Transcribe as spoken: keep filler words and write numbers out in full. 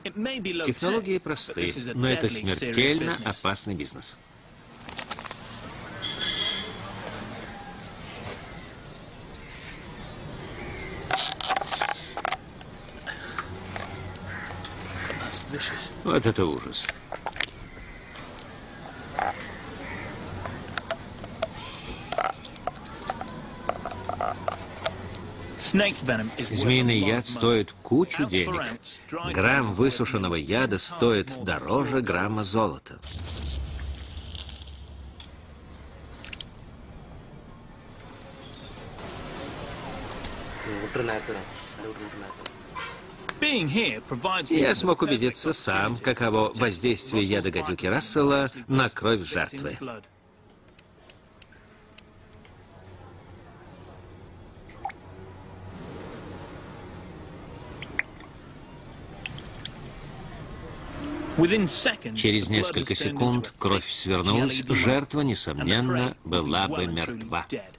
Технологии просты, но это смертельно опасный бизнес. Вот это ужас. Змеиный яд стоит кучу денег. Грамм высушенного яда стоит дороже грамма золота. Я смог убедиться сам, каково воздействие яда гадюки Рассела на кровь жертвы. Через несколько секунд кровь свернулась, жертва, несомненно, была бы мертва.